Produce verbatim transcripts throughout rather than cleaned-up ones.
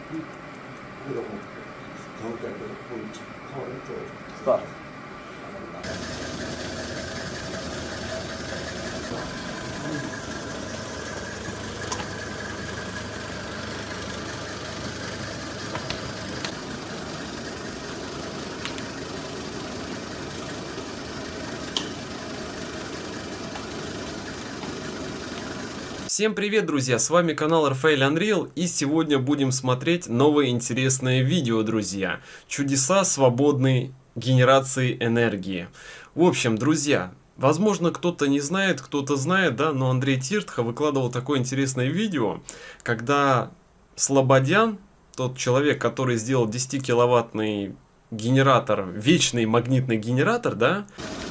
Старт. Всем привет, друзья! С вами канал Рафаэль Unreal, и сегодня будем смотреть новое интересное видео, друзья. Чудеса свободной генерации энергии. В общем, друзья, возможно, кто-то не знает, кто-то знает, да, но Андрей Тиртха выкладывал такое интересное видео, когда Слободян, тот человек, который сделал десятикиловаттный генератор, вечный магнитный генератор, да,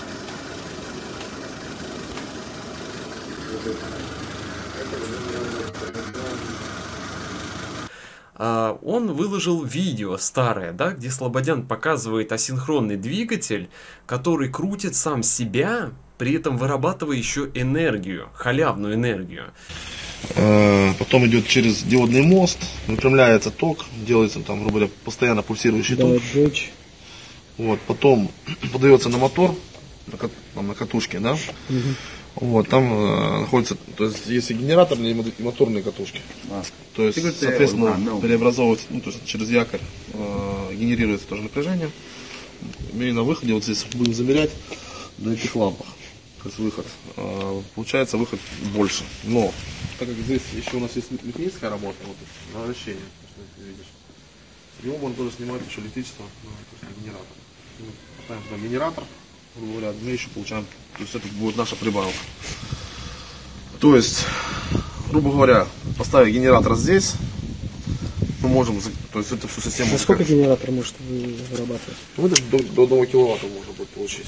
он выложил видео старое, да, где Слободян показывает асинхронный двигатель, который крутит сам себя, при этом вырабатывая еще энергию, халявную энергию. Потом идет через диодный мост, выпрямляется ток, делается там, грубо говоря, постоянно пульсирующий ток. Вот, потом подается на мотор, на, на катушке, да. Угу. Вот, там э, находится, то есть есть и генераторные, и моторные катушки. А. То есть, соответственно, преобразовывается, ну, то есть через якорь э, генерируется тоже напряжение. И на выходе, вот здесь будем замерять на этих лампах. То есть выход. Э, получается выход больше. Но, так как здесь еще у нас есть механическая работа, вот на вращение, что ты видишь, его можно тоже снимать еще электричество, ну, то есть генератор. Ну, поставим сюда генератор, грубо говоря, мы еще получаем. То есть это будет наша прибавка. То есть, грубо говоря, поставив генератор здесь, мы можем, то есть это всю систему. А сколько генератор может вырабатывать? Ну, это до, до одного киловатта можно будет получить.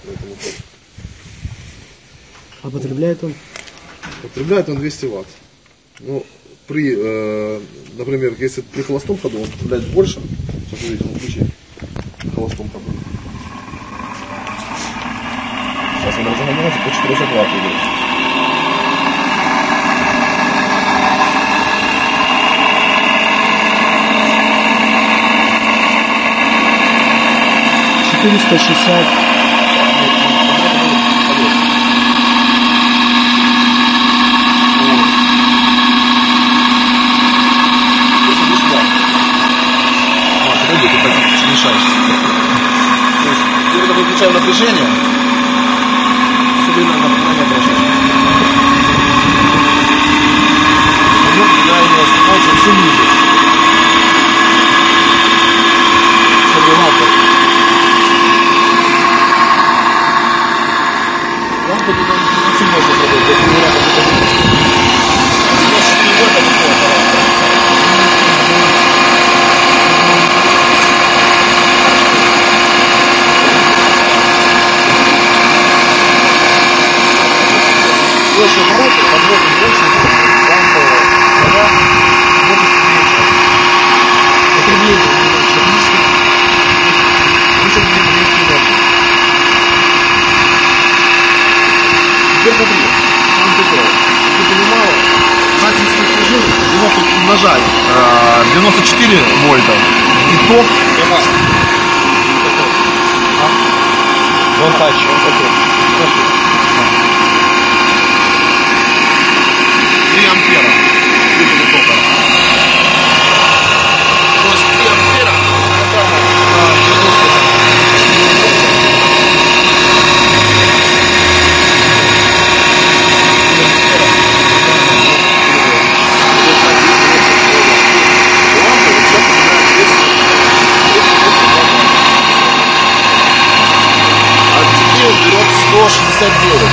А потребляет он? Потребляет он двести ватт. Ну, при, э, например, если при холостом ходу он потребляет больше. Сейчас увидите, он включит при холостом ходу. Сейчас он разогоняется по четыреста ватт идет. четыреста шестьдесят. Когда мы включаем напряжение, себе надо напряжение прошло. Я его снимаю все ниже. Чтобы лампа. Лампа не очень можно сделать, если не лампа не будет. Больше обороты, подводим больше, лампа, вода, будет меньше. Потребление меньше, лишних, лишних двести ватт. Теперь смотри, там такое, ты понимала, начинское напряжение, девяносто умножать, девяносто четыре вольта, и ток, вон тач, вот такой. три ампера. То есть три ампера на девяносто. А теперь берет сто шестьдесят девять.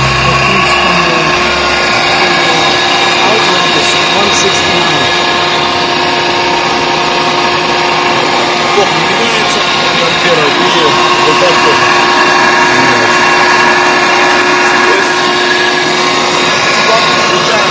Ток не меняется, три ампера, и вот так тоже меняется. То есть, так включаем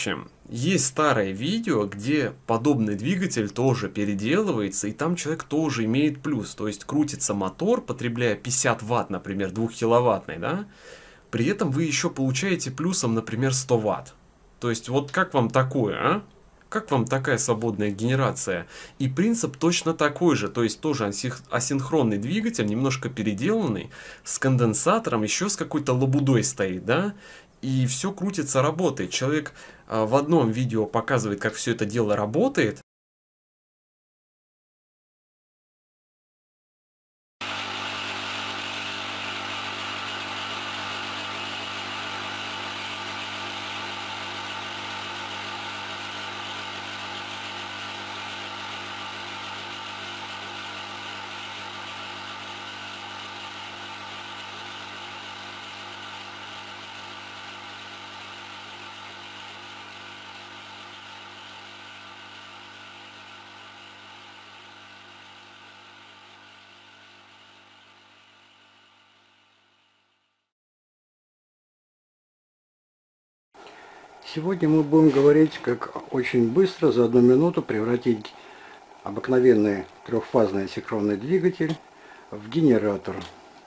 общем, есть старое видео, где подобный двигатель тоже переделывается, и там человек тоже имеет плюс. То есть крутится мотор, потребляя пятьдесят ватт, например, двухкиловаттный, да? При этом вы еще получаете плюсом, например, сто ватт. То есть вот как вам такое, а? Как вам такая свободная генерация? И принцип точно такой же, то есть тоже асинхронный двигатель, немножко переделанный, с конденсатором, еще с какой-то лабудой стоит, да? И все крутится, работает. Человек а, в одном видео показывает, как все это дело работает. Сегодня мы будем говорить, как очень быстро за одну минуту превратить обыкновенный трехфазный синхронный двигатель в генератор.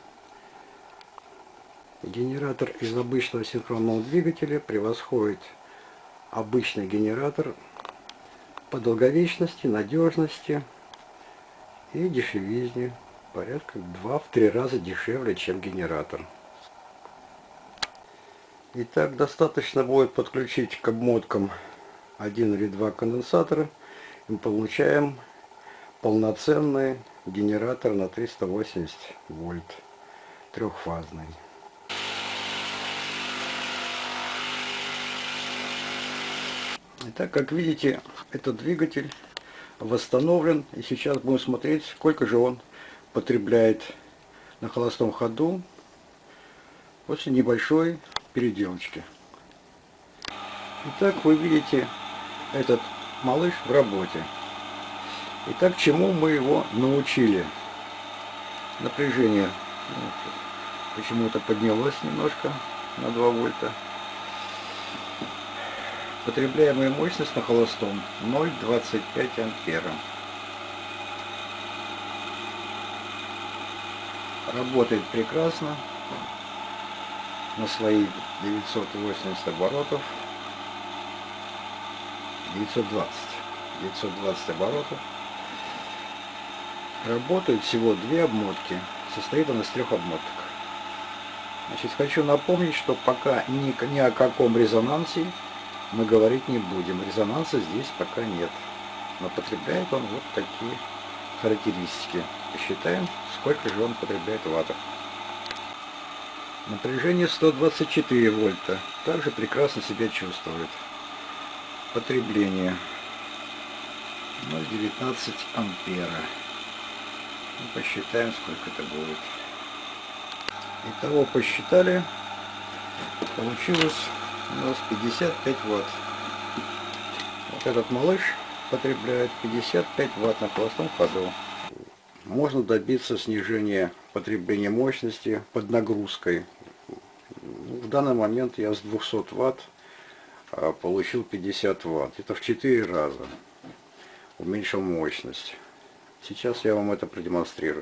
Генератор из обычного синхронного двигателя превосходит обычный генератор по долговечности, надежности и дешевизне. Порядка в два-три раза дешевле, чем генератор. Итак, достаточно будет подключить к обмоткам один или два конденсатора, и мы получаем полноценный генератор на триста восемьдесят вольт, трехфазный. Итак, как видите, этот двигатель восстановлен, и сейчас будем смотреть, сколько же он потребляет на холостом ходу после небольшой переделочки. Итак, вы видите этот малыш в работе. Итак, чему мы его научили? Напряжение ну, почему-то поднялось немножко на два вольта. Потребляемая мощность на холостом ноль целых двадцать пять ампера. Работает прекрасно на свои девятьсот восемьдесят оборотов, девятьсот двадцать оборотов. Работают всего две обмотки, состоит он из трех обмоток. Значит, хочу напомнить, что пока ни, ни о каком резонансе мы говорить не будем. Резонанса здесь пока нет, но потребляет он вот такие характеристики. Посчитаем, сколько же он потребляет ваттов. Напряжение сто двадцать четыре вольта. Также прекрасно себя чувствует. Потребление ноль целых девятнадцать ампера. Ну, посчитаем, сколько это будет. Итого посчитали. Получилось у нас пятьдесят пять ватт. Вот этот малыш потребляет пятьдесят пять ватт на холостом ходу. Можно добиться снижения потребления мощности под нагрузкой. В данный момент я с двухсот ватт получил пятьдесят ватт. Это в четыре раза уменьшил мощность. Сейчас я вам это продемонстрирую.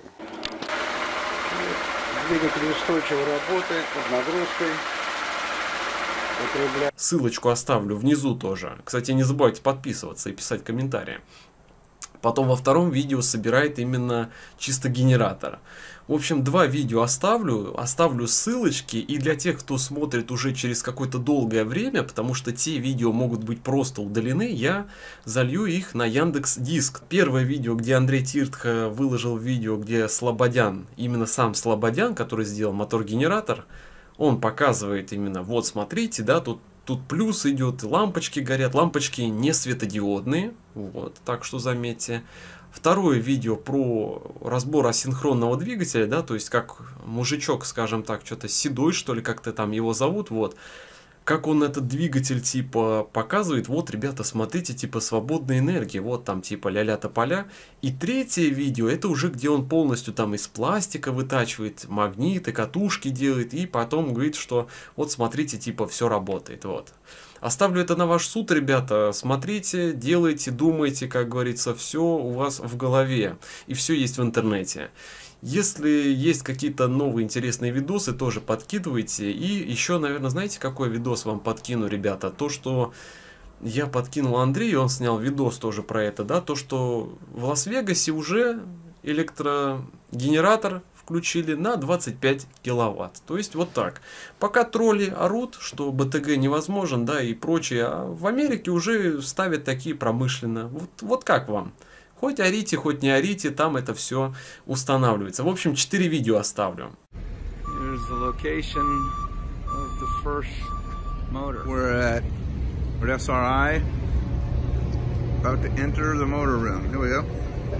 Двигатель устойчиво работает под нагрузкой. Потребляет... Ссылочку оставлю внизу тоже. Кстати, не забывайте подписываться и писать комментарии. Потом во втором видео собирает именно чисто генератор. В общем, два видео оставлю, оставлю ссылочки, и для тех, кто смотрит уже через какое-то долгое время, потому что те видео могут быть просто удалены, я залью их на Яндекс.Диск. Первое видео, где Андрей Тиртха выложил видео, где Слободян, именно сам Слободян, который сделал мотор-генератор, он показывает именно, вот смотрите, да, тут Тут плюс идет, лампочки горят, лампочки не светодиодные, вот, так что заметьте. Второе видео про разбор асинхронного двигателя, да, то есть как мужичок, скажем так, что-то седой, что ли, как-то там его зовут, вот. как он этот двигатель типа показывает. Вот, ребята, смотрите, типа свободная энергия, вот там типа ля-ля тополя. И третье видео, это уже где он полностью там из пластика вытачивает магниты, катушки делает, и потом говорит, что вот смотрите, типа все работает, вот. Оставлю это на ваш суд, ребята, смотрите, делайте, думайте, как говорится, все у вас в голове, и все есть в интернете. Если есть какие-то новые интересные видосы, тоже подкидывайте. И еще, наверное, знаете, какой видос вам подкину, ребята? То, что я подкинул Андрею, он снял видос тоже про это, да, то, что в Лас-Вегасе уже электрогенератор включили на двадцать пять киловатт. То есть вот так. Пока тролли орут, что БТГ невозможен, да, и прочее, а в Америке уже ставят такие промышленно. Вот, вот как вам? Хоть орите, хоть не орите, там это все устанавливается. В общем, четыре видео оставлю. Here's the location of the first motor. We're at, we're at S R I, about to enter the motor room. Here we go.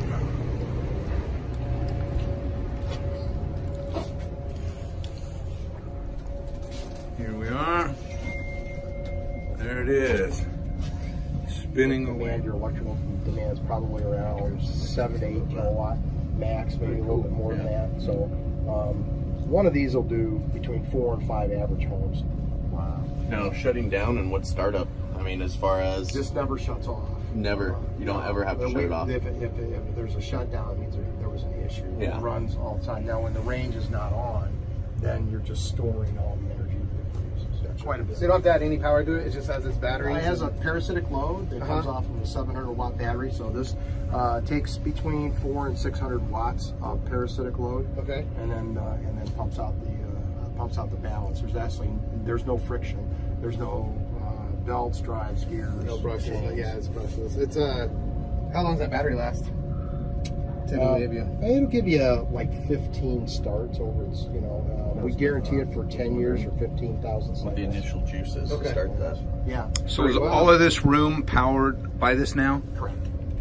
Here we are. There it is. Spinning away. Demand, your electrical demand is probably around seven to eight kilowatt max, maybe a little bit more than that. So um, one of these will do between four and five average homes. Wow. Now shutting down and what startup? I mean, as far as This never shuts off. never, you don't ever have to If shut we- it off. If, if, if there's a shutdown, it means there, there was an issue. Yeah. It runs all the time. Now, when the range is not on, then you're just storing all the energy that it produces. That's quite a bit. So you don't have to add any power to it, it just has its batteries? It has a parasitic load that comes Uh-huh. off of a seven hundred watt battery. So this uh, takes between four and six hundred watts of parasitic load. Okay. And then uh, and then pumps out the uh, pumps out the balance. There's actually there's no friction. There's no uh, belts, drives, gears. No brushes, chains. yeah, it's brushless. It's, uh, how long does that battery last? Typically, Uh, give you? It'll give you uh, like fifteen starts over its, you know, uh, we guarantee it for ten years or fifteen thousand What the cycles. initial juices Okay. to start that. Yeah. So is Wow. all of this room powered by this now? Correct.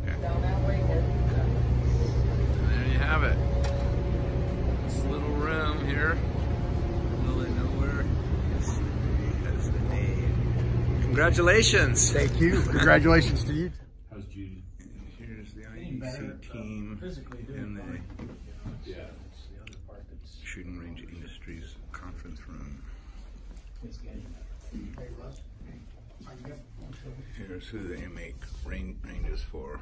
There you have it. This little room here, middle of nowhere, is, has the name. Congratulations! Thank you. Congratulations to you. Here's the I E C team in the Shooting Range Industries conference room. Here's who they make range, ranges for.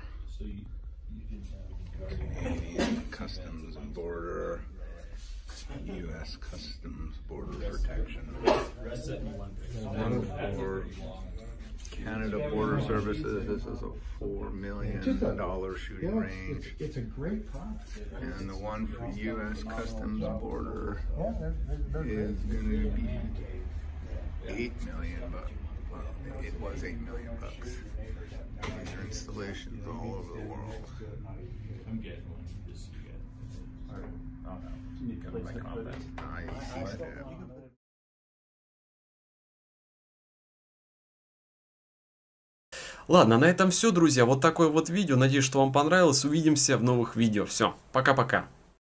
Canadian Customs and Border, U S Customs Border Protection. One for Canada Border Services. This is a four million dollar shooting range. It's a great product. And the one for U S Customs Border is going to be eight million bucks. Well, it was eight million bucks. These are installations all over the world. I'm getting one. Just you get. Oh no. You got my comment. I see that. Ладно, на этом все, друзья. Вот такое вот видео. Надеюсь, что вам понравилось. Увидимся в новых видео. Все, пока-пока.